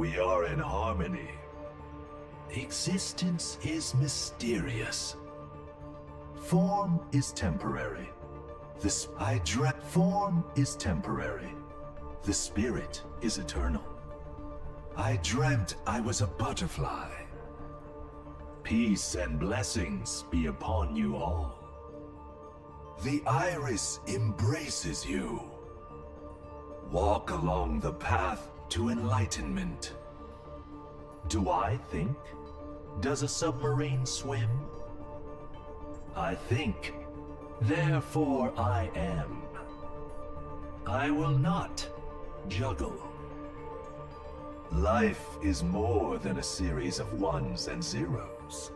we are in harmony. Existence is mysterious. Form is temporary. Form is temporary. The spirit is eternal. I dreamt I was a butterfly. Peace and blessings be upon you all. The iris embraces you. Walk along the path to enlightenment. Do I think? Does a submarine swim? I think, therefore I am. I will not juggle. Life is more than a series of ones and zeros.